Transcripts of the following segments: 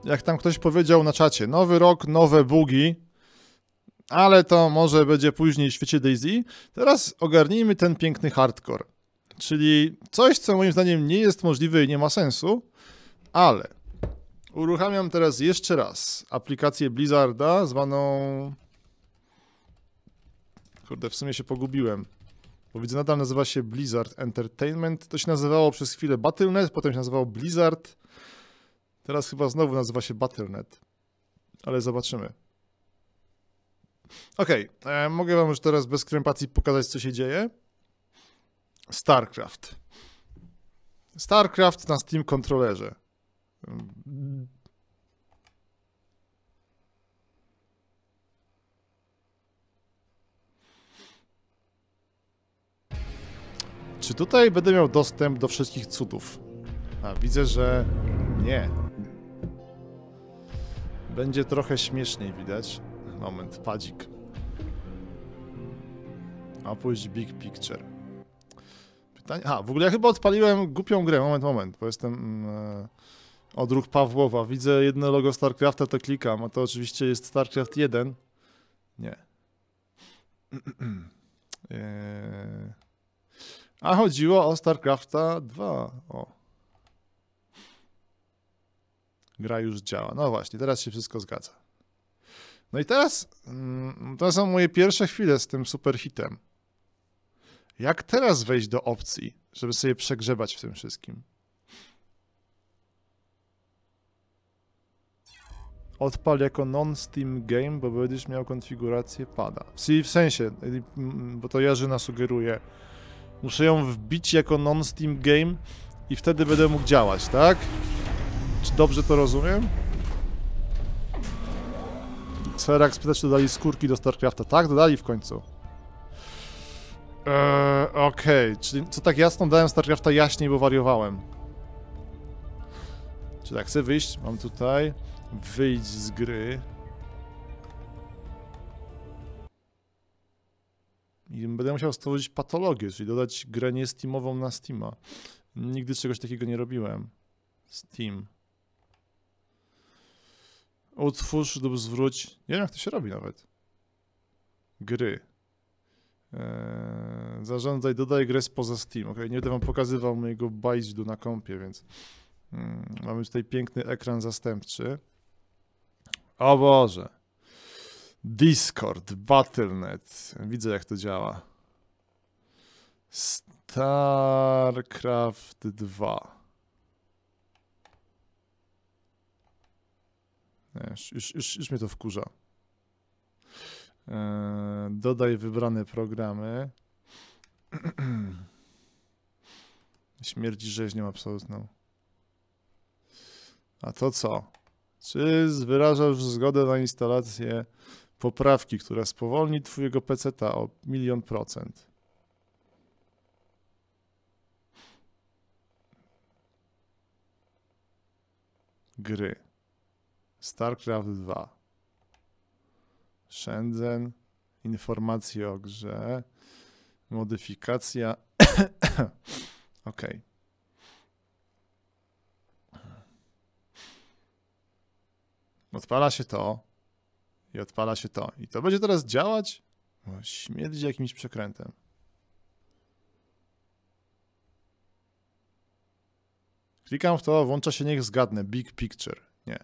jak tam ktoś powiedział na czacie, nowy rok, nowe bugi, ale to może będzie później w świecie DayZ. Teraz ogarnijmy ten piękny hardcore, czyli coś, co moim zdaniem nie jest możliwe i nie ma sensu, ale uruchamiam teraz jeszcze raz aplikację Blizzarda zwaną... Kurde, w sumie się pogubiłem. Bo widzę, nadal nazywa się Blizzard Entertainment. To się nazywało przez chwilę Battle.net, potem się nazywało Blizzard. Teraz chyba znowu nazywa się Battle.net. Ale zobaczymy. Okej, mogę wam już teraz bez krępacji pokazać, co się dzieje. StarCraft. StarCraft na Steam kontrolerze. Czy tutaj będę miał dostęp do wszystkich cudów? A, widzę, że nie. Będzie trochę śmieszniej widać. Moment, padzik. Opuść Big Picture. Pytanie... A, w ogóle ja chyba odpaliłem głupią grę. Moment, bo jestem... odruch Pawłowa. Widzę jedno logo StarCrafta, to klikam, a to oczywiście jest StarCraft 1. Nie. A chodziło o StarCrafta 2. O. Gra już działa. No właśnie, teraz się wszystko zgadza. No i teraz to są moje pierwsze chwile z tym super hitem. Jak teraz wejść do opcji, żeby sobie przegrzebać w tym wszystkim? Odpal jako non-Steam game, bo będziesz miał konfigurację pada. W sensie, bo to Jarzyna sugeruje. Muszę ją wbić jako non-Steam game i wtedy będę mógł działać, tak? Czy dobrze to rozumiem? Serax pyta, czy dodali skórki do StarCrafta. Tak, dodali w końcu. Okej, czyli co tak jasno dałem StarCrafta jaśniej, bo wariowałem. Czy tak, chcę wyjść? Mam tutaj... Wyjdź z gry. I będę musiał stworzyć patologię, czyli dodać grę nie Steamową na Steama. Nigdy czegoś takiego nie robiłem. Steam. Utwórz lub zwróć. Nie wiem, jak to się robi nawet. Gry. Zarządzaj, dodaj grę spoza Steam. Ok, nie będę wam pokazywał mojego bajdu na kompie, więc mamy tutaj piękny ekran zastępczy. O Boże. Discord, Battle.net. Widzę, jak to działa. StarCraft 2. Już mnie to wkurza. Dodaj wybrane programy. Śmierdzi rzeźnią absolutną. A to co? Czy wyrażasz zgodę na instalację poprawki, która spowolni twojego PC-ta o 1.000.000%? Gry. StarCraft 2. Shenzhen. Informacje o grze. Modyfikacja. OK. Odpala się to i odpala się to. I to będzie teraz działać? O, śmierdzi jakimś przekrętem. Klikam w to, włącza się, niech zgadnę. Big Picture. Nie.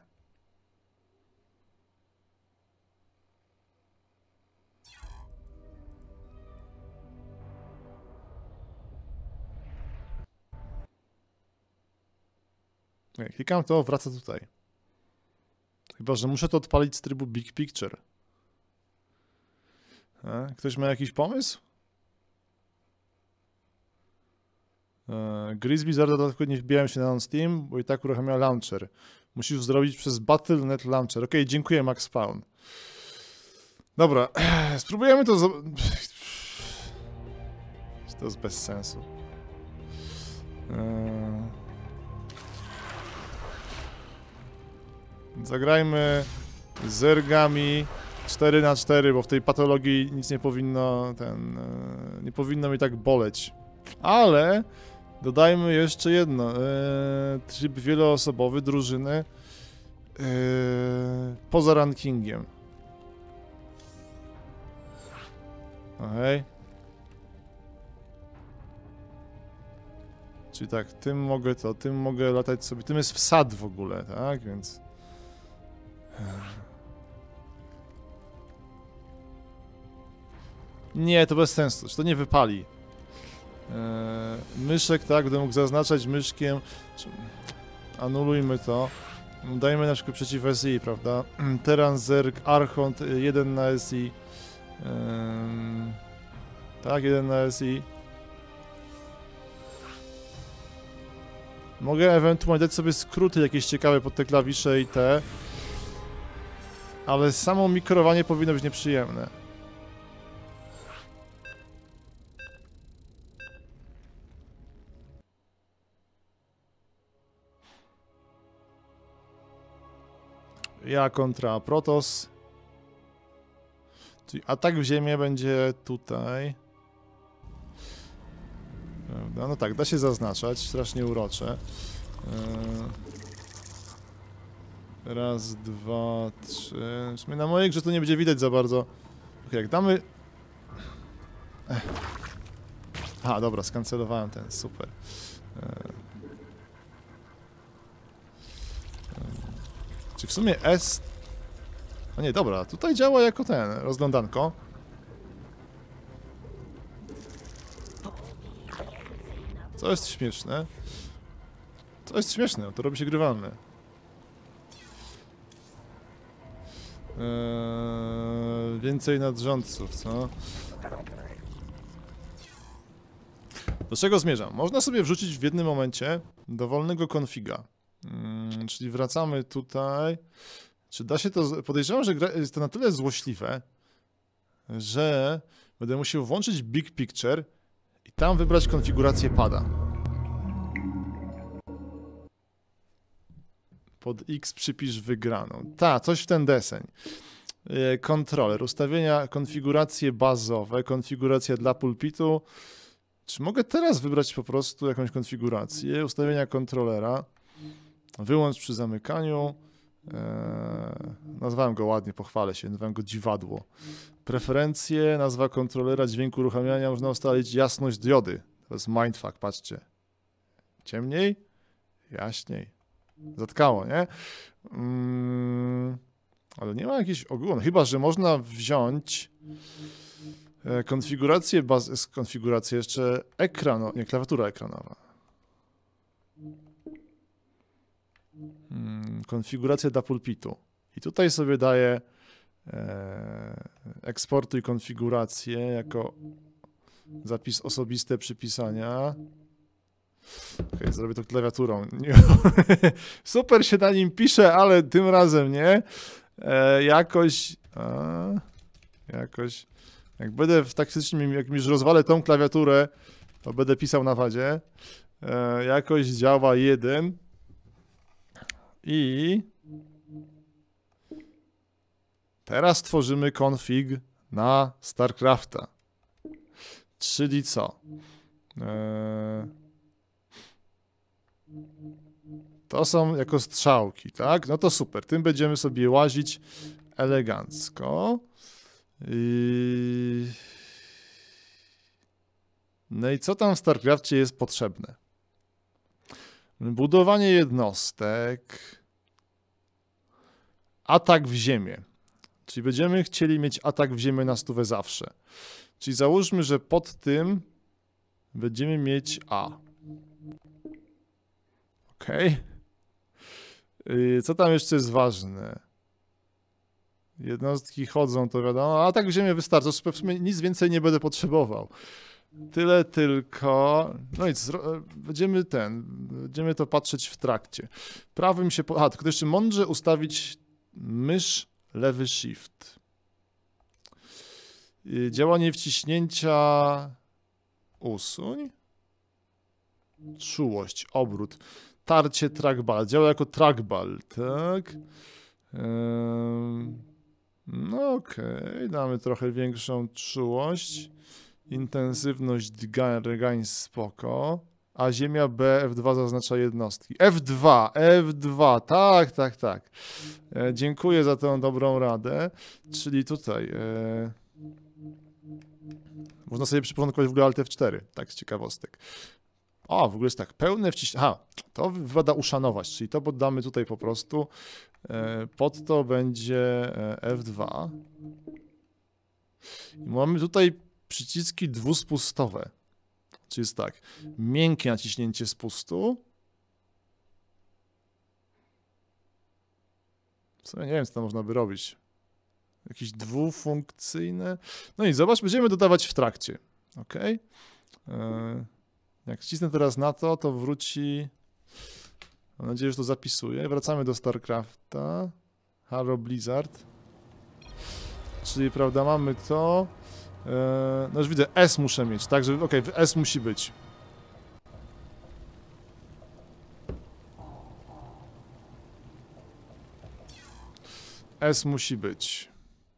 Klikam w to, wraca tutaj. Chyba że muszę to odpalić z trybu Big Picture. Ktoś ma jakiś pomysł? Gry z Blizzarda dodatkowo nie wbijają się na Steam, bo i tak uruchamia launcher. Musisz zrobić przez Battle.net launcher. Ok, dziękuję Max Spawn. Dobra, spróbujemy to... To jest bez sensu. Zagrajmy z ergami 4×4, bo w tej patologii nic nie powinno nie powinno mi tak boleć. Ale dodajmy jeszcze jedno. Tryb wieloosobowy, drużyny. poza rankingiem. Okej. Czyli tak, tym mogę latać sobie. Tym jest wsad w ogóle, tak? Więc... Nie, to bez sensu, to nie wypali. Myszek, tak, będę mógł zaznaczać myszkiem. Anulujmy to. Dajmy na przykład przeciw SI, prawda? Teran, Zerg, Archont, 1 na SI. Tak, 1 na SI. Mogę ewentualnie dać sobie skróty jakieś ciekawe pod te klawisze i te. Ale samo mikrowanie powinno być nieprzyjemne. Ja kontra Protoss. Czyli atak w ziemię będzie tutaj. Prawda? No tak, da się zaznaczać, strasznie urocze. Raz, dwa, trzy. W sumie na mojej grze to nie będzie widać za bardzo. Ok, jak damy... Aha, dobra, skancelowałem ten, super. Czy w sumie S... A nie, dobra, tutaj działa jako ten, rozglądanko. Co jest śmieszne? Co jest śmieszne? To robi się grywalne. Więcej nadrządców, co? Do czego zmierzam? Można sobie wrzucić w jednym momencie dowolnego konfiga. Czyli wracamy tutaj. Czy da się to... Podejrzewam, że jest to na tyle złośliwe, że będę musiał włączyć Big Picture i tam wybrać konfigurację pada. Pod X przypisz wygraną. Coś w ten deseń. Kontroler, ustawienia, konfiguracje bazowe, konfiguracja dla pulpitu. Czy mogę teraz wybrać po prostu jakąś konfigurację? Ustawienia kontrolera. Wyłącz przy zamykaniu. Nazwałem go ładnie, pochwalę się, nazwałem go dziwadło. Preferencje, nazwa kontrolera, dźwięku uruchamiania, można ustalić jasność diody. To jest mindfuck, patrzcie. Ciemniej, jaśniej. Zatkało, nie? Ale nie ma jakiejś ogólnej, chyba że można wziąć konfigurację jeszcze ekranu, nie, klawiatura ekranowa. Konfiguracja dla pulpitu. I tutaj sobie daję eksportuj konfigurację jako zapis osobiste przypisania. Ok, zrobię to klawiaturą. Super się na nim pisze, ale tym razem nie. Jakoś... Jak będę w taktycznym, jak już rozwalę tą klawiaturę, to będę pisał na wadzie. Jakoś działa 1. I teraz tworzymy config na StarCrafta. Czyli co? To są jako strzałki, tak? No to super. Tym będziemy sobie łazić elegancko. No i co tam w StarCrafcie jest potrzebne? Budowanie jednostek. Atak w ziemię. Czyli będziemy chcieli mieć atak w ziemię na 100 zawsze. Czyli załóżmy, że pod tym będziemy mieć A. Ok. Co tam jeszcze jest ważne? Jednostki chodzą, to wiadomo. Atak w ziemię wystarczy. W sumie nic więcej nie będę potrzebował. Tyle tylko... No i będziemy to patrzeć w trakcie. Prawym się... tylko jeszcze mądrze ustawić mysz, lewy shift. Działanie wciśnięcia... Usuń. Czułość, obrót. Tarcie, trackball. Działa jako trackball, tak? No okej. Damy trochę większą czułość. Intensywność drgań spoko. A ziemia B, F2 zaznacza jednostki. F2, tak, tak, tak. Dziękuję za tę dobrą radę. Czyli tutaj... Można sobie przyporządkować w ogóle Alt F4, tak z ciekawostek. O, w ogóle jest tak, pełne wciśnięcie. Aha, to wypada uszanować, czyli to poddamy tutaj po prostu. Pod to będzie F2. I mamy tutaj przyciski dwuspustowe. Czyli jest tak, miękkie naciśnięcie spustu. W sumie nie wiem, co tam można by robić. Jakieś dwufunkcyjne. No i zobacz, będziemy dodawać w trakcie. Ok. Jak wcisnę teraz na to, to wróci. Mam nadzieję, że to zapisuje. Wracamy do StarCrafta. Halo Blizzard. Czyli, prawda, mamy to. No już widzę, S muszę mieć, tak? Żeby, okej, S musi być. S musi być.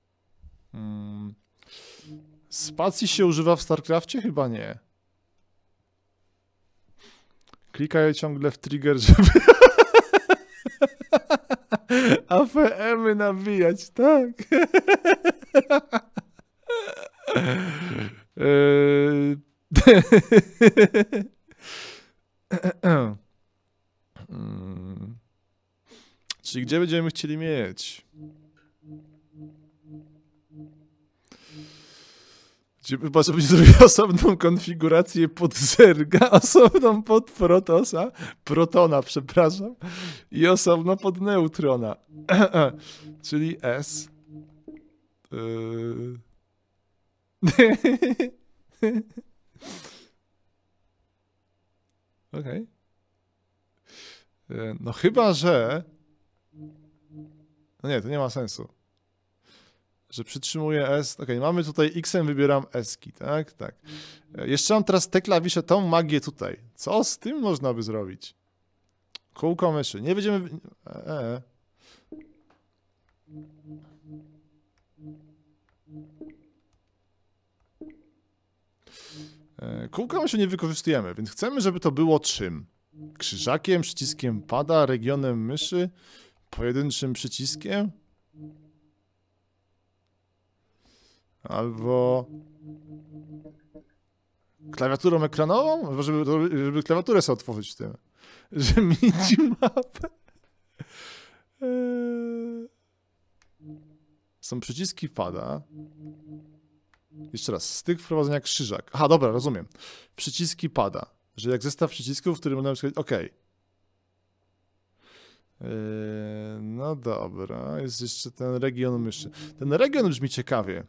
Spacji się używa w StarCrafcie? Chyba nie. Klikaj ciągle w trigger, żeby AFM-y nabijać, tak. Czyli gdzie będziemy chcieli mieć? Chyba, że będzie zrobił osobną konfigurację pod Zerga, osobną pod Protona, przepraszam, i osobno pod Neutrona. Czyli S. Okej. No chyba, że... No nie, to nie ma sensu. Że przytrzymuję S. Okej, mamy tutaj X-em, wybieram S-ki, tak? Tak. Jeszcze mam teraz te klawisze, tą magię tutaj. Co z tym można by zrobić? Kółko myszy. Nie będziemy... Kółka myszy nie wykorzystujemy, więc chcemy, żeby to było czym? Krzyżakiem, przyciskiem pada, regionem myszy, pojedynczym przyciskiem? Albo klawiaturą ekranową? Żeby klawiaturę sobie otworzyć w tym. Że minimapę. Są przyciski pada. Jeszcze raz, styk wprowadzenia krzyżak. Aha, dobra, rozumiem. Przyciski pada. Że jak zestaw przycisków, w którym możemy сказать OK. No dobra, jest jeszcze ten region myszy. Ten region brzmi ciekawie.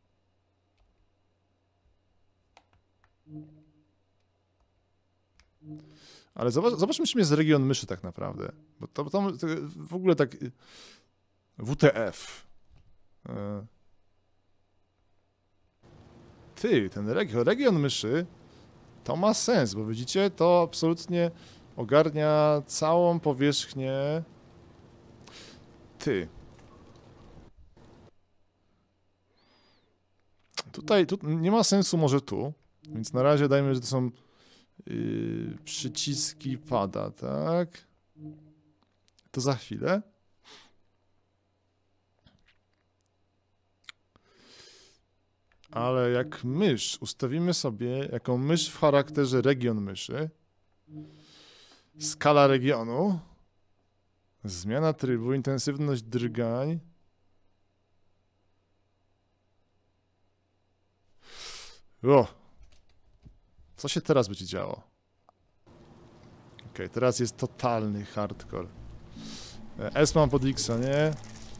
Ale zobaczmy, czym jest region myszy tak naprawdę. Bo to w ogóle tak... WTF. Ten region myszy to ma sens, bo widzicie, to absolutnie ogarnia całą powierzchnię. Tutaj nie ma sensu może tu, więc na razie dajmy, że to są przyciski pada, tak? To za chwilę. Ale jak mysz ustawimy sobie jako mysz w charakterze region myszy, skala regionu, zmiana trybu, intensywność drgań. Co się teraz będzie działo? Okej, teraz jest totalny hardcore. S mam pod X, nie?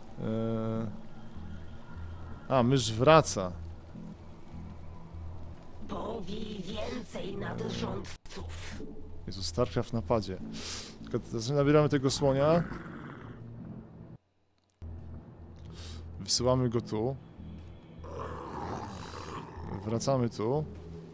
Mysz wraca. Powij więcej nadrządców. Jezu, StarCraft w napadzie. Tylko teraz nabieramy tego słonia. Wysyłamy go tu. Wracamy tu.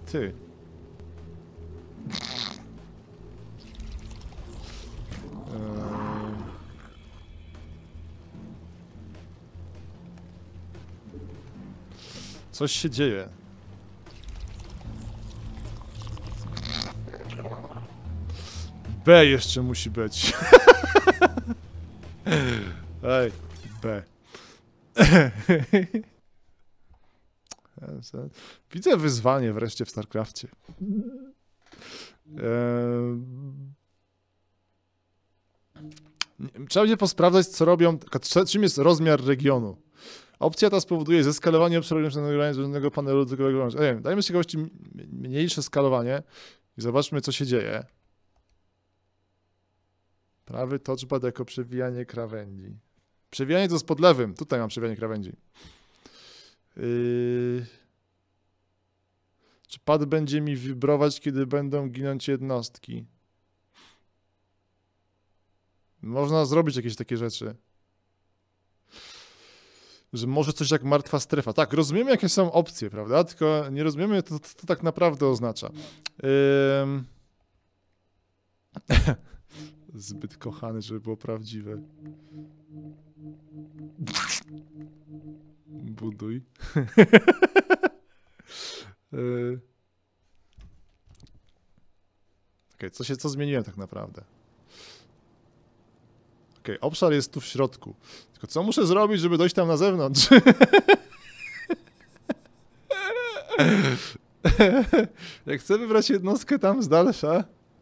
Coś się dzieje. B jeszcze musi być. Ej, B. Widzę wyzwanie wreszcie w StarCrafcie. Trzeba będzie posprawdzać, co robią, czym jest rozmiar regionu. Opcja ta spowoduje zeskalowanie obszaru związanego panelu dotykowego. Dajmy z ciekawości mniejsze skalowanie i zobaczmy, co się dzieje. Prawy touchpad jako przewijanie krawędzi. Przewijanie to z pod lewym. Tutaj mam przewijanie krawędzi. Czy pad będzie mi wibrować, kiedy będą ginąć jednostki? Można zrobić jakieś takie rzeczy. Że może coś jak martwa strefa. Tak, rozumiemy, jakie są opcje, prawda? Tylko nie rozumiemy, co to tak naprawdę oznacza. Zbyt kochany, żeby było prawdziwe. Buduj. Okej, co zmieniłem tak naprawdę? Okej, obszar jest tu w środku. Tylko co muszę zrobić, żeby dojść tam na zewnątrz? Jak chcę wybrać jednostkę tam z dalsza...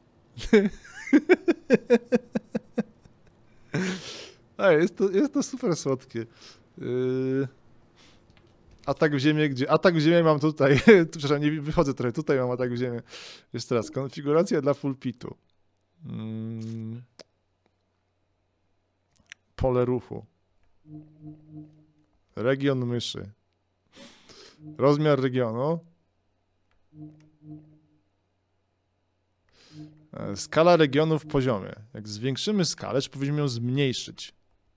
jest to super słodkie. Atak w ziemię, gdzie... Atak w ziemię mam tutaj. Przepraszam, nie wychodzę trochę. Tutaj mam atak w ziemię. Jeszcze raz. Konfiguracja dla pulpitu. Pole ruchu. Region myszy. Rozmiar regionu. Skala regionu w poziomie. Jak zwiększymy skalę, czy powinniśmy ją zmniejszyć?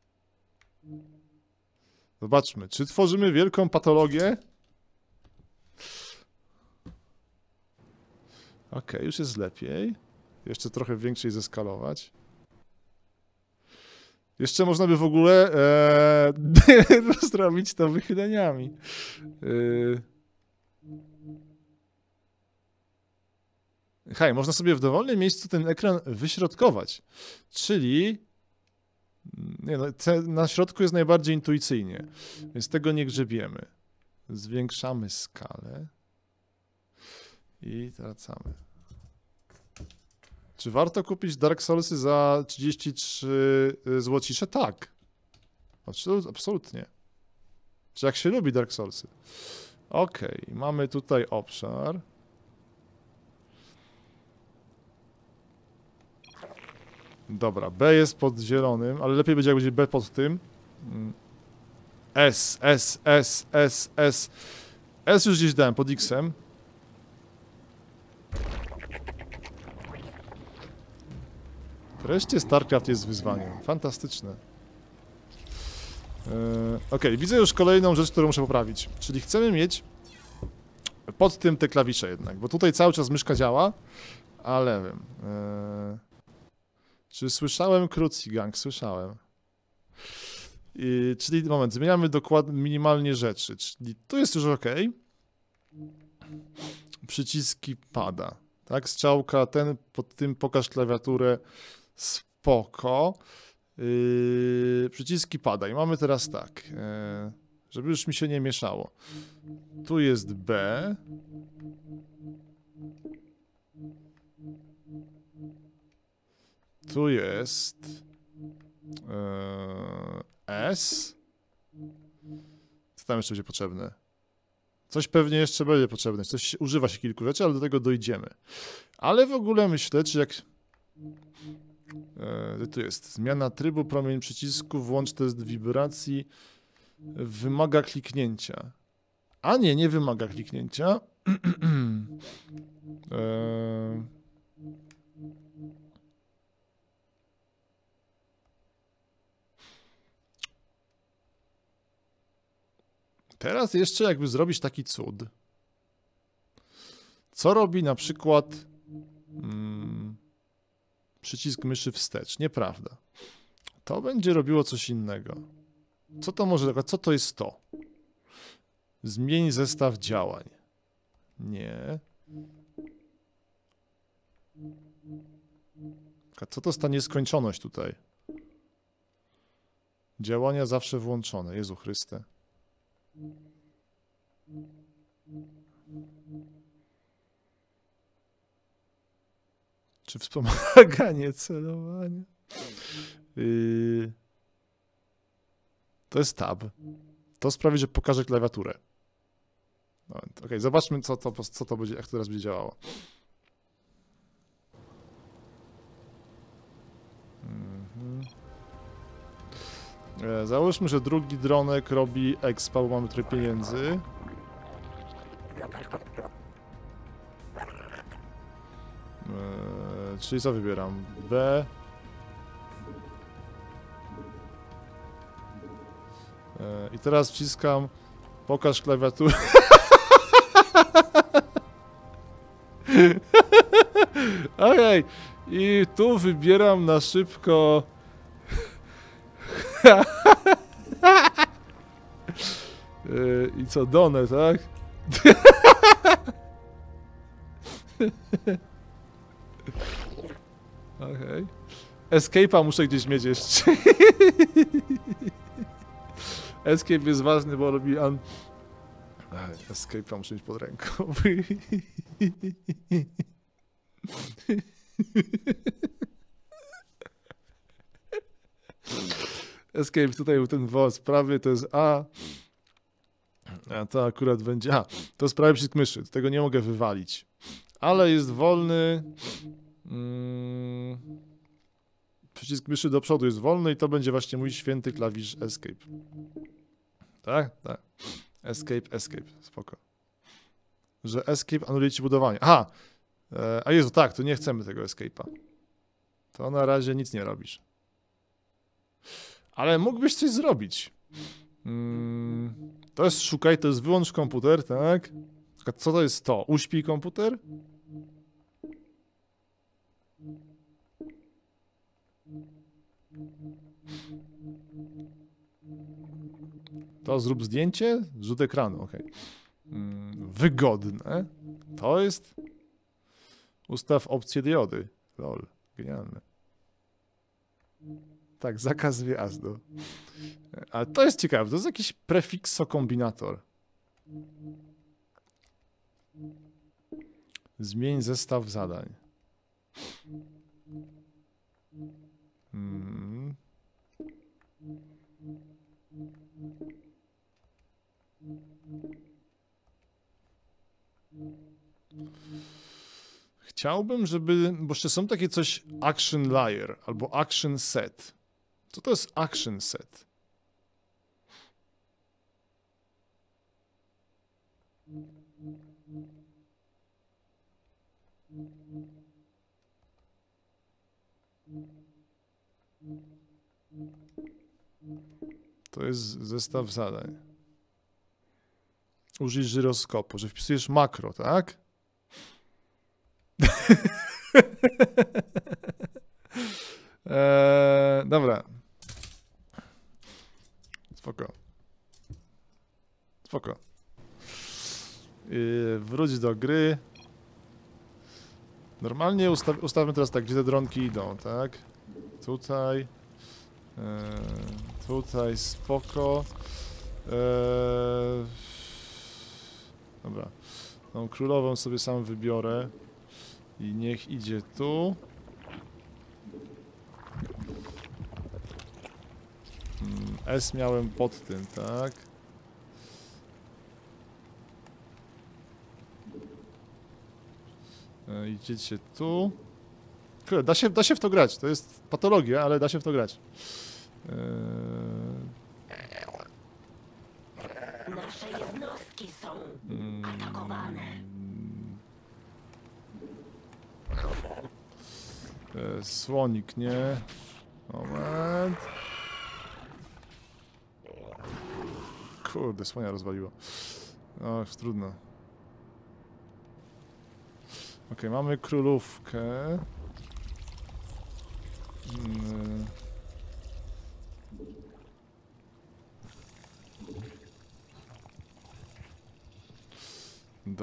Zobaczmy, czy tworzymy wielką patologię? Okej, już jest lepiej. Jeszcze trochę większej zeskalować. Jeszcze można by w ogóle zrobić to wychyleniami. Hej, można sobie w dowolnym miejscu ten ekran wyśrodkować. Czyli nie no, na środku jest najbardziej intuicyjnie, więc tego nie grzebiemy. Zwiększamy skalę i wracamy. Czy warto kupić Dark Soulsy za 33 złocisze? Tak. Absolutnie. Czy jak się lubi Dark Soulsy? Okej, mamy tutaj obszar. Dobra, B jest pod zielonym, ale lepiej będzie jak będzie B pod tym. S. S już gdzieś dałem, pod X-em. Wreszcie StarCraft jest wyzwaniem. Fantastyczne. Okej, widzę już kolejną rzecz, którą muszę poprawić. Czyli chcemy mieć pod tym te klawisze jednak, bo tutaj cały czas myszka działa, a lewym. Czy słyszałem Krucji Gang? Słyszałem. Czyli moment, zmieniamy dokładnie minimalnie rzeczy. Czyli tu jest już ok. Przyciski pada. Tak, strzałka, pod tym pokaż klawiaturę. Spoko. Przyciski pada. I mamy teraz tak. Żeby już mi się nie mieszało. Tu jest B. Tu jest S. Co tam jeszcze będzie potrzebne? Coś pewnie jeszcze będzie potrzebne. Używa się kilku rzeczy, ale do tego dojdziemy. Ale w ogóle myślę, czy jak... tu jest. Zmiana trybu, promień przycisku, włącz test wibracji. Wymaga kliknięcia. A nie, nie wymaga kliknięcia. Teraz jeszcze jakby zrobić taki cud. Co robi na przykład przycisk myszy wstecz? Nieprawda. To będzie robiło coś innego. Co to może... Co to jest to? Zmień zestaw działań. Nie. A co to jest ta nieskończoność tutaj? Działania zawsze włączone. Jezu Chryste. Czy wspomaganie celowania? To jest tab. To sprawi, że pokażę klawiaturę. No, okej, zobaczmy, co to będzie, jak to teraz będzie działało. Załóżmy, że drugi dronek robi expa, bo mamy trochę pieniędzy. Czyli co wybieram? B. I teraz wciskam pokaż klawiaturę. Okej. I tu wybieram na szybko. I co, Donę, tak? Okej. Escape'a muszę gdzieś mieć jeszcze. Escape jest ważny, bo robi Escape'a muszę mieć pod ręką. Escape tutaj był ten wąs prawy, to jest A. A to akurat będzie... A, to jest prawy przycisk myszy, tego nie mogę wywalić. Ale jest wolny... Przycisk myszy do przodu jest wolny i to będzie właśnie mój święty klawisz Escape. Tak? Tak. Escape, spoko. Że Escape anuluje ci budowanie. Aha! A Jezu, tak, to nie chcemy tego Escape'a. To na razie nic nie robisz. Ale mógłbyś coś zrobić. To jest szukaj, to jest wyłącz komputer, tak? A co to jest to? Uśpij komputer? To zrób zdjęcie? Rzut ekranu, ok. Wygodne. To jest... Ustaw opcję diody. Lol, genialne. Tak, zakaz wjazdu. Ale to jest ciekawe, to jest jakiś prefixokombinator. Zmień zestaw zadań. Chciałbym, żeby... Bo jeszcze są takie coś action layer albo action set. Co to jest action set? To jest zestaw zadań. Użyj żyroskopu, że wpisujesz makro, tak? Dobra. Spoko. Spoko. Wróć do gry. Normalnie ustawmy teraz tak, gdzie te dronki idą, tak? Tutaj. Tutaj, spoko. Dobra. Tą królową sobie sam wybiorę. I niech idzie tu. S miałem pod tym, tak? Idziecie tu. Kurde, da się w to grać. To jest patologia, ale da się w to grać. Nasze jednostki są atakowane. Słonik, nie? Moment. Kurde, słonia rozwaliło. Och, trudno. Ok, mamy królówkę.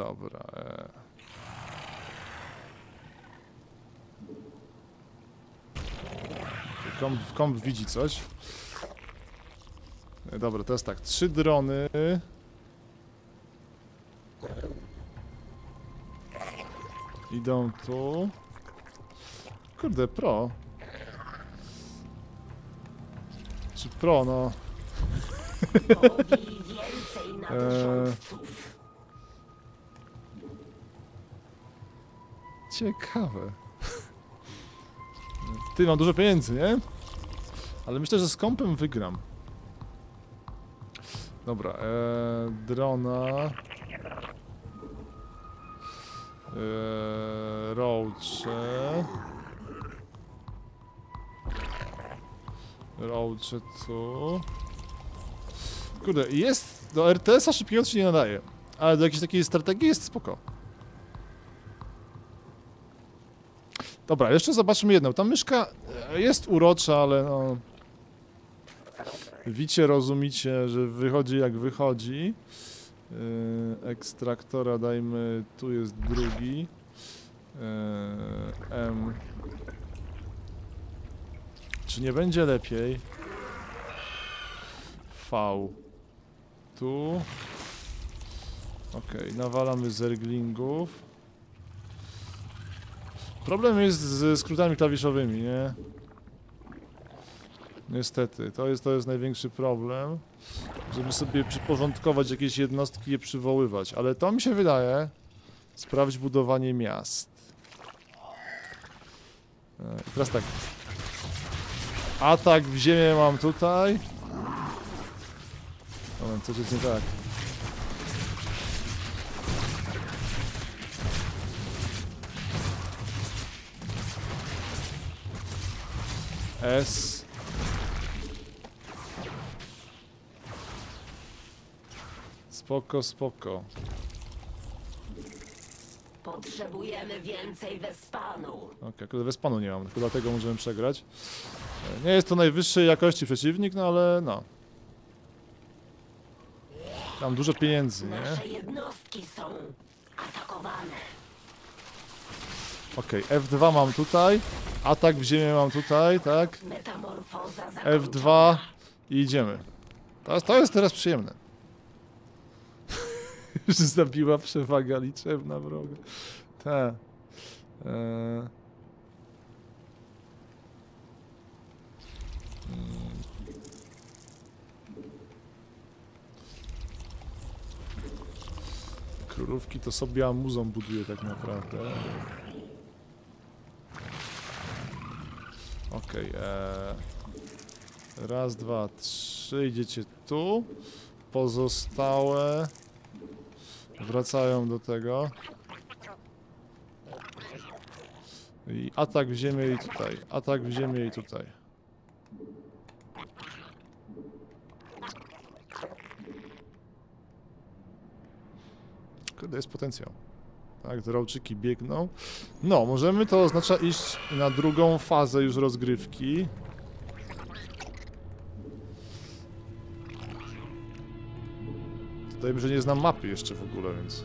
Dobra. Komp widzi coś. Dobra, teraz tak, 3 drony. Idą tu. Kurde, pro. Czy pro, no. Powij więcej nadrządców. Ciekawe. Ty, mam dużo pieniędzy, nie? Ale myślę, że z kompem wygram. Dobra, drona. Roache. Roache tu. Kurde, jest... Do RTS-a szybkiego się nie nadaje. Ale do jakiejś takiej strategii jest spoko. Dobra, jeszcze zobaczmy jedną. Ta myszka jest urocza, ale no... Wicie, rozumicie, że wychodzi jak wychodzi. Ekstraktora dajmy... Tu jest drugi. M. Czy nie będzie lepiej? V. Tu. Okej, nawalamy zerglingów. Problem jest ze skrótami klawiszowymi, nie? Niestety, to jest największy problem, żeby sobie przyporządkować jakieś jednostki i je przywoływać, ale to mi się wydaje. Sprawdź budowanie miast. Teraz tak. Atak w ziemię mam tutaj. Moment, coś jest nie tak. S. Spoko, spoko. Potrzebujemy więcej Wespanu. Okej, akurat Wespanu nie mam, tylko dlatego możemy przegrać. Nie jest to najwyższej jakości przeciwnik, no ale no. Mam dużo pieniędzy, nie? Nasze jednostki są atakowane. Okej, F2 mam tutaj. Atak w ziemię mam tutaj, tak? Metamorfoza F2 i idziemy. To jest teraz przyjemne. Już zabiła przewaga liczebna wroga. Tak. Królówki to sobie amuzą buduje tak naprawdę. Okej, raz, dwa, trzy, idziecie tu. Pozostałe wracają do tego. I atak w ziemię i tutaj. Atak w ziemię i tutaj. Kurde, jest potencjał. Tak, drałczyki biegną. No, możemy to oznacza iść na drugą fazę już rozgrywki. Tutaj, że nie znam mapy jeszcze w ogóle, więc...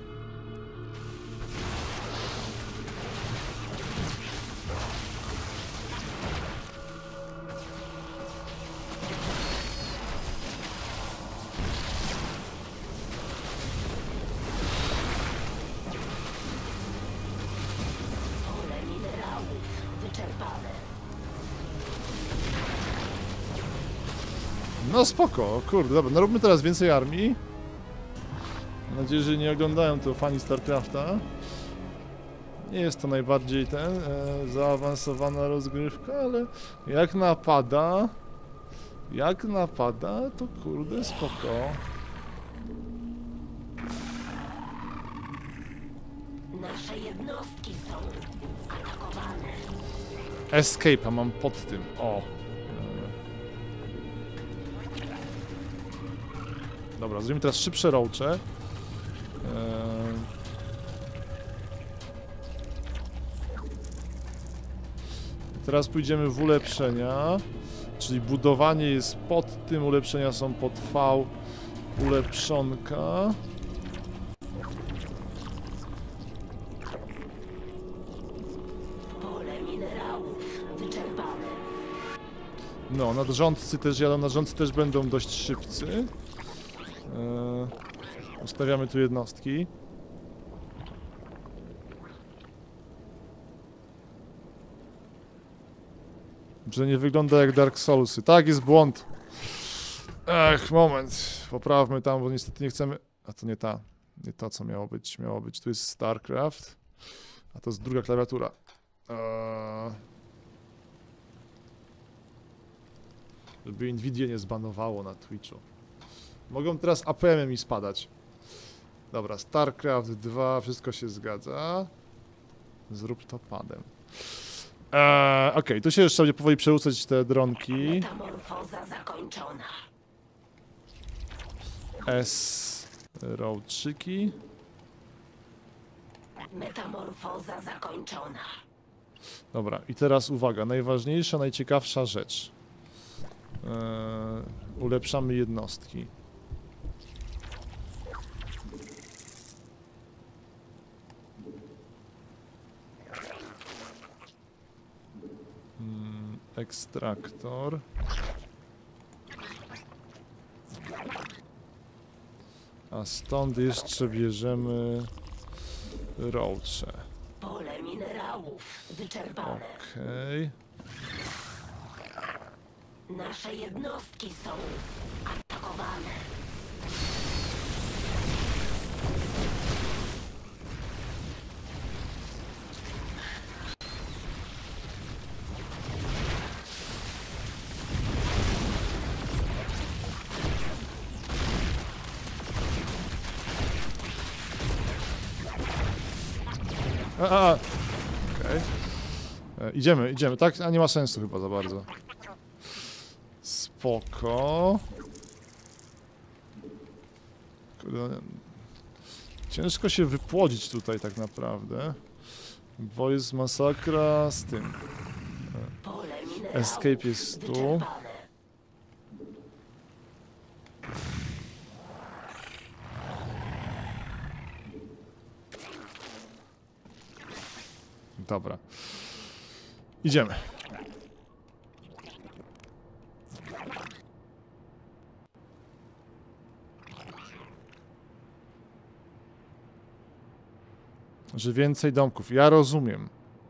Pole minerałów wyczerpane. No spoko, kurde, dobra, no róbmy teraz więcej armii. Mam nadzieję, że nie oglądają to fani StarCrafta. Nie jest to najbardziej zaawansowana rozgrywka, ale jak napada, to kurde spoko. Nasze jednostki są atakowane. Escape'a mam pod tym, o. Dobra, zrobimy teraz szybsze roache. Teraz pójdziemy w ulepszenia, czyli budowanie jest pod tym, ulepszenia są pod V, ulepszonka. Pole minerałów wyczerpane. No, nadrządcy też jadą, nadrządcy też będą dość szybcy. Ustawiamy tu jednostki. Że nie wygląda jak Dark Soulsy. Tak, jest błąd. Ech, moment. Poprawmy tam, bo niestety nie chcemy... A to nie ta. Nie to, co miało być. Miało być. Tu jest StarCraft. A to jest druga klawiatura. Żeby Nvidia nie zbanowało na Twitchu. Mogą teraz APM mi spadać. Dobra, StarCraft 2, wszystko się zgadza. Zrób to padem. Okej, tu się jeszcze będzie powoli przerzucać te dronki. Metamorfoza zakończona. Roadczyki. Metamorfoza zakończona. Dobra, i teraz uwaga, najważniejsza, najciekawsza rzecz. Ulepszamy jednostki. Ekstraktor. A stąd jeszcze bierzemy roacze. Pole minerałów wyczerpane. Okej. Nasze jednostki są atakowane. Okej. Idziemy, idziemy. Tak, a nie ma sensu chyba za bardzo. Spoko. Kurde, ciężko się wypłodzić tutaj tak naprawdę. Bo jest masakra z tym. Pole minerałów Escape jest tu. wyczerpane. Dobra. Idziemy. Że więcej domków. Ja rozumiem.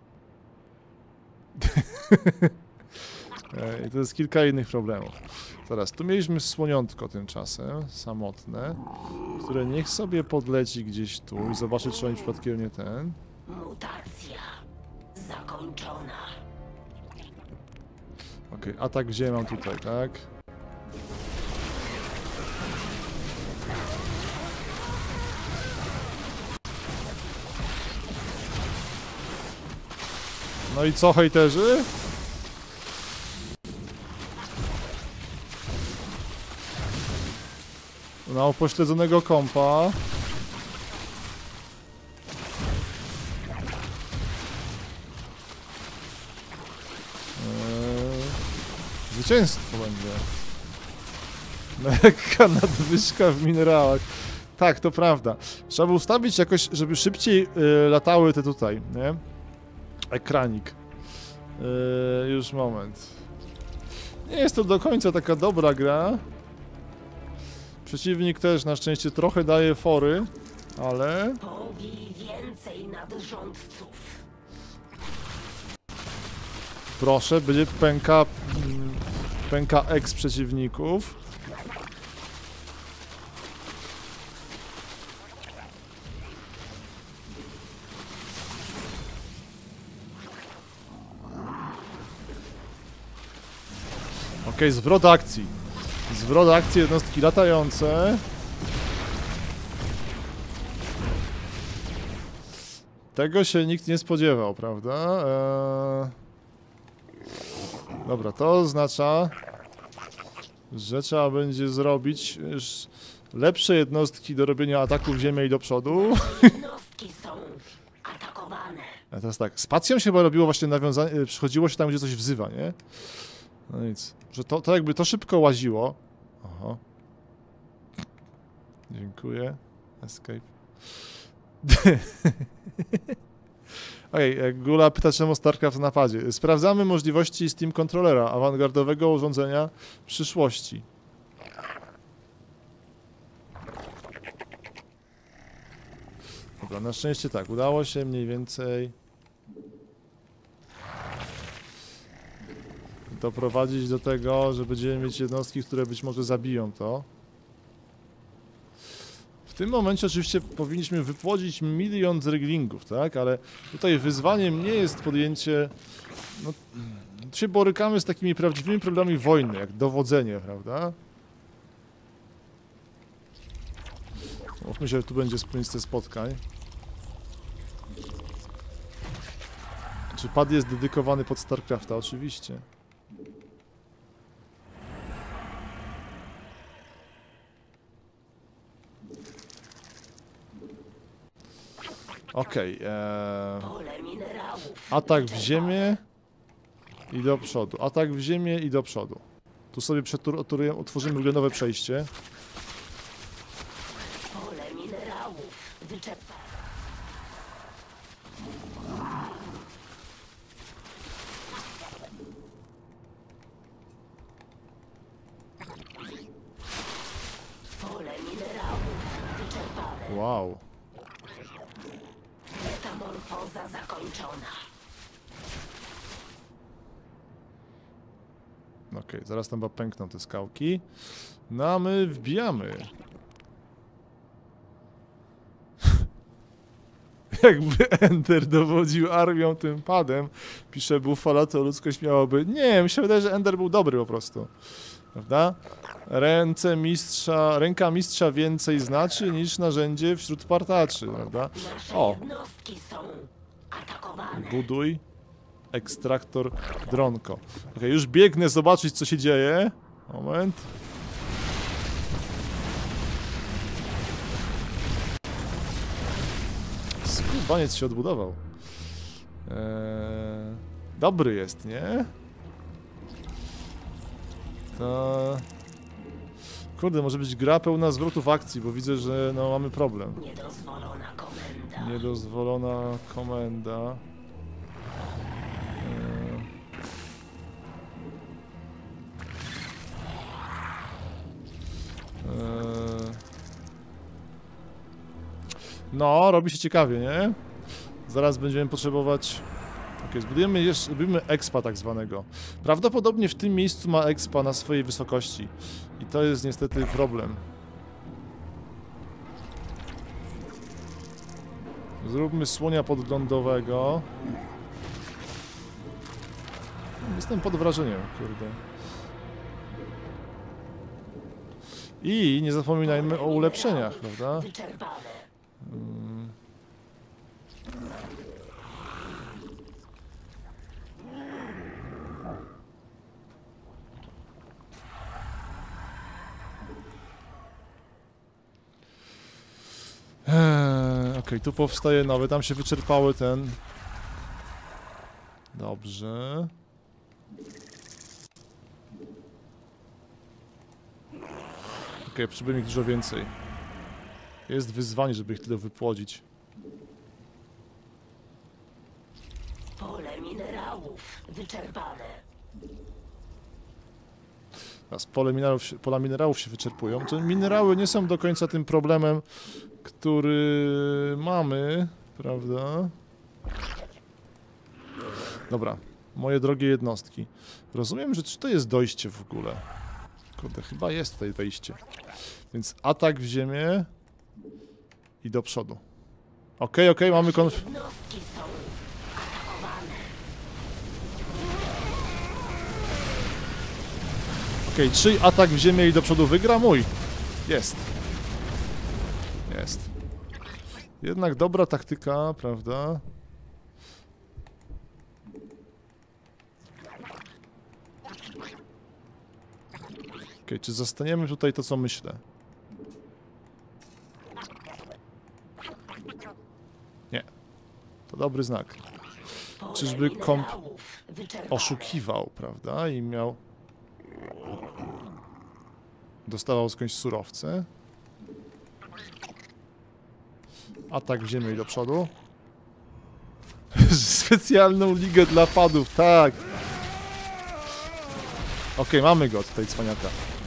I to jest kilka innych problemów. Teraz, tu mieliśmy słoniątko tymczasem, samotne, które niech sobie podleci gdzieś tu i zobaczy, czy oni przypadkiem nie ten. Mutacja zakończona. Okej, atak gdzie mam tutaj, tak? No i co, hejterzy? Na upośledzonego kompa. Zwycięstwo będzie. Lekka nadwyżka w minerałach. Tak, to prawda. Trzeba by ustawić jakoś, żeby szybciej latały te tutaj, nie? Ekranik. Już moment. Nie jest to do końca taka dobra gra. Przeciwnik też na szczęście trochę daje fory, ale... Powij więcej nadrządców. Proszę, będzie pęka ex przeciwników. Okej, zwrot akcji. Zwrot akcji, jednostki latające. Tego się nikt nie spodziewał, prawda? Dobra, to oznacza, że trzeba będzie zrobić już lepsze jednostki do robienia ataków w ziemię i do przodu. Jednostki są atakowane. A teraz tak, spacją się chyba robiło właśnie nawiązanie, przychodziło się tam, gdzie coś wzywa, nie? No nic, że to jakby to szybko łaziło. Oho. Dziękuję. Escape. Okej, Gula pyta, czemu StarCraft w napadzie. Sprawdzamy możliwości Steam Controllera, awangardowego urządzenia przyszłości. Dobra, na szczęście tak, udało się mniej więcej doprowadzić do tego, że będziemy mieć jednostki, które być może zabiją to. W tym momencie oczywiście powinniśmy wypłodzić 1 000 000 zerglingów, tak? Ale tutaj wyzwaniem nie jest podjęcie... No, tu się borykamy z takimi prawdziwymi problemami wojny, jak dowodzenie, prawda? Mówmy się, że tu będzie miejsce spotkań. Czy pad jest dedykowany pod StarCrafta? Oczywiście. Okej, Pole minerałów. atak w ziemię i do przodu. Atak w ziemię i do przodu. Tu sobie utworzymy w ogóle nowe przejście. Pole minerałów. Wyczerpane. Pole minerałów. Wyczerpane. Wow. Metamorfoza zakończona. Okej, zaraz tam chyba pękną te skałki. No a my wbijamy. Jakby Ender dowodził armią tym padem, pisze Buffalo, to ludzkość miałaby... Nie, mi się wydaje, że Ender był dobry po prostu. Prawda? Ręka mistrza więcej znaczy niż narzędzie wśród partaczy, prawda? Nasze O, jednostki są atakowane. buduj ekstraktor dronko. Ok, już biegnę zobaczyć, co się dzieje. Moment. Skubaniec się odbudował. Dobry jest, nie? To... Kurde, może być gra pełna zwrotów akcji, bo widzę, że no, mamy problem. Niedozwolona komenda. Niedozwolona komenda. No, robi się ciekawie, nie? Zaraz będziemy potrzebować... Ok, zbudujemy expa tak zwanego. Prawdopodobnie w tym miejscu ma expa na swojej wysokości. I to jest niestety problem. Zróbmy słonia podglądowego. Jestem pod wrażeniem, kurde. I nie zapominajmy o ulepszeniach, prawda? Wyczerpane. Okej, tu powstaje nowy, tam się wyczerpały ten... Dobrze. Okej, potrzebujemy ich dużo więcej. Jest wyzwanie, żeby ich tyle wypłodzić. Pole minerałów. Wyczerpane. Teraz pola minerałów się wyczerpują. To minerały nie są do końca tym problemem, który mamy, prawda? Dobra, moje drogie jednostki. Rozumiem, że czy to jest dojście w ogóle? Kurde, chyba jest tutaj wejście. Więc atak w ziemię i do przodu. Okej, mamy Jednostki są atakowane. Okej, czy atak w ziemię i do przodu wygra? Mój. Jest. Jest. Jednak dobra taktyka, prawda? Okej, czy zostaniemy tutaj to, co myślę? Nie. To dobry znak. Pole Czyżby komp minerałów. Wyczerpane. oszukiwał, prawda? I miał... Dostawał skądś surowce. Atak w ziemię i do przodu. Specjalną ligę dla padów, tak. Okej, mamy go tutaj, cwaniaka.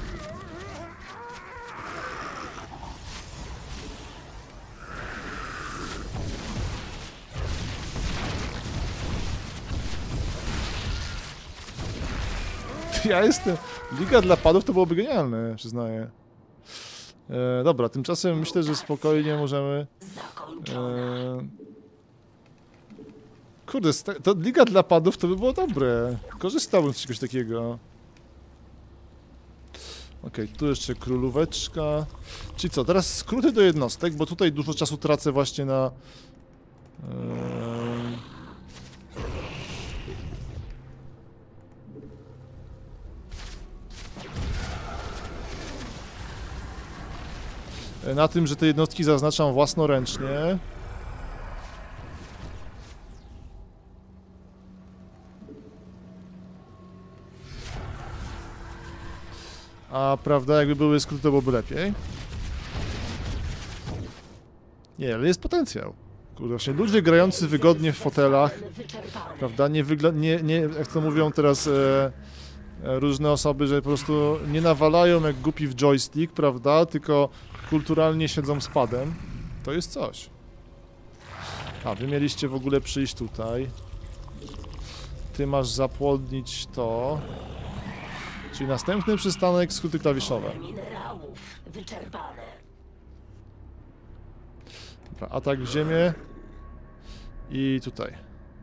Ja jestem... Liga dla padów to byłoby genialne, przyznaję. Dobra, tymczasem myślę, że spokojnie możemy... Kurde, to Liga dla padów to by było dobre. Korzystałbym z czegoś takiego. Okej, tu jeszcze królóweczka. Czyli co, teraz skróty do jednostek, bo tutaj dużo czasu tracę właśnie na... na tym, że te jednostki zaznaczam własnoręcznie. A prawda, jakby były skróty, to byłoby lepiej. Nie, ale jest potencjał. Kurde, właśnie ludzie grający wygodnie w fotelach, prawda, jak to mówią teraz różne osoby, że po prostu nie nawalają jak głupi w joystick, prawda, tylko kulturalnie siedzą z padem. To jest coś. A, wy mieliście w ogóle przyjść tutaj. Ty masz zapłodnić to. Czyli następny przystanek, skróty klawiszowe. Minerałów wyczerpane. Dobra, atak w ziemię. I tutaj.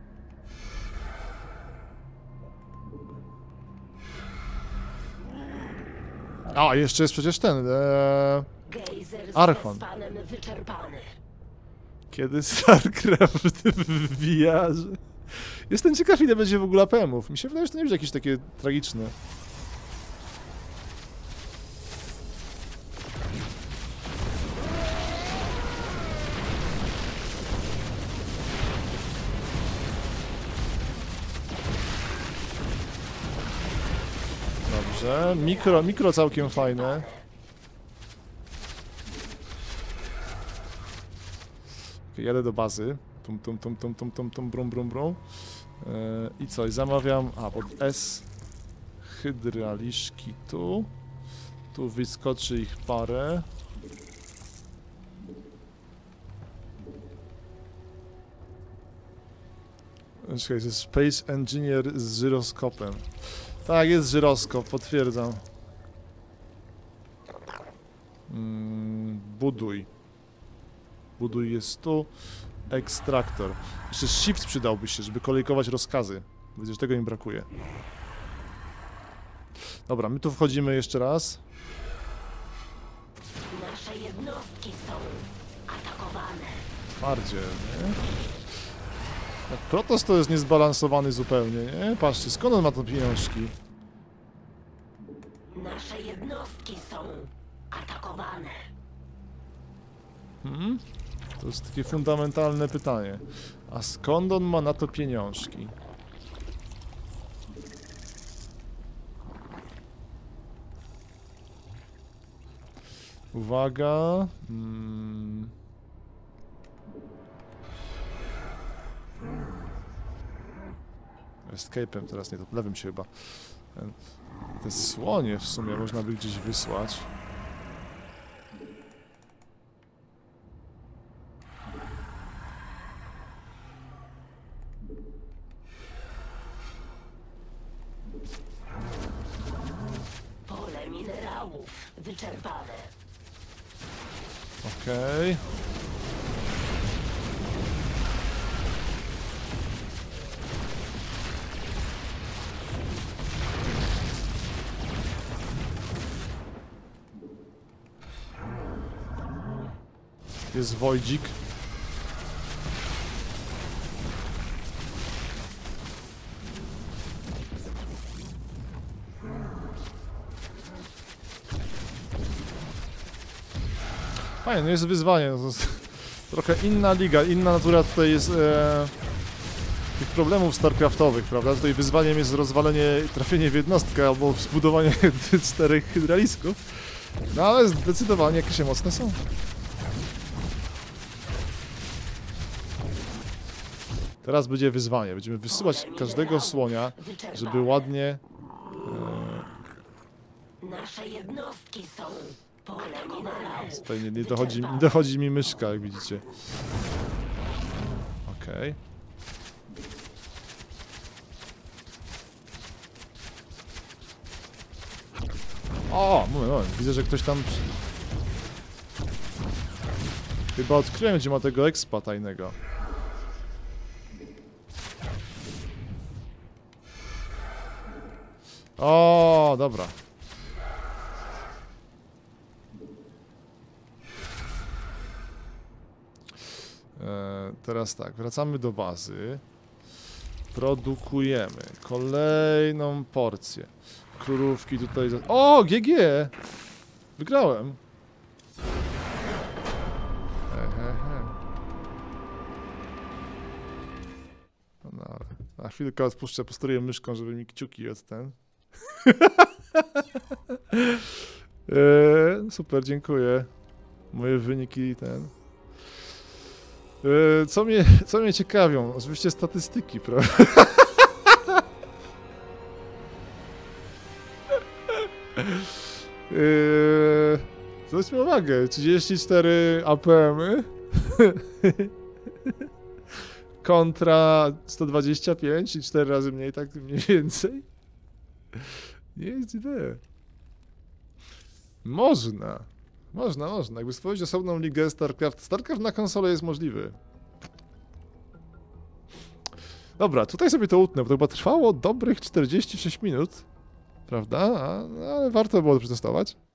A, jeszcze jest przecież ten. Gejzer z Archon. panem wyczerpany. Kiedy StarCraft w VR. Jestem ciekaw, ile będzie w ogóle APM-ów. Mi się wydaje, że to nie będzie jakieś takie tragiczne. Dobrze, mikro całkiem fajne. Okay, jadę do bazy. Brum, brum, brum. I co, i zamawiam, pod S hydraliszki tu. Tu wyskoczy ich parę. Czekaj, to jest Space Engineer z żyroskopem. Tak, jest żyroskop, potwierdzam. Buduj. Buduj jest tu. Ekstraktor. Jeszcze shift przydałby się, żeby kolejkować rozkazy. Widzę, że tego im brakuje. Dobra, my tu wchodzimy jeszcze raz. Nasze jednostki są atakowane. Twardzie, nie? Protoss to jest niezbalansowany zupełnie, nie? Patrzcie, skąd on ma te pieniążki? Nasze jednostki są atakowane. To jest takie fundamentalne pytanie. A skąd on ma na to pieniążki? Uwaga. Escape'em teraz nie, to lewym się chyba. Te słonie w sumie można by gdzieś wysłać. Pole minerałów wyczerpane. Okej. Jest Wojdzik. Fajnie, no jest wyzwanie. To jest trochę inna liga, inna natura tutaj jest tych problemów starcraftowych, prawda? Tutaj wyzwaniem jest rozwalenie, trafienie w jednostkę albo zbudowanie 4 hydralisków. No ale zdecydowanie jakieś mocne są. Teraz będzie wyzwanie. Będziemy wysyłać każdego słonia, żeby ładnie... Nasze jednostki są pole minerałów. Tutaj nie dochodzi mi myszka, jak widzicie. Okej. O, moment, widzę, że ktoś tam... Chyba odkryłem, gdzie ma tego expa tajnego. O, dobra. Teraz tak, wracamy do bazy. Produkujemy kolejną porcję. Królówki tutaj... O, GG! Wygrałem. No, ale na chwilkę odpuszczę, posteruję myszką, żeby mi kciuki od ten. Super, dziękuję. Moje wyniki ten... Co mnie ciekawią? Oczywiście statystyki, prawda? Zwróćmy uwagę, 34 APM-y kontra 125 i 4 razy mniej, tak mniej więcej. Nie jest źle. Można. Jakby stworzyć osobną ligę StarCraft. StarCraft na konsolę jest możliwy. Dobra, tutaj sobie to utnę, bo to chyba trwało dobrych 46 minut. Prawda? Ale warto było to przetestować.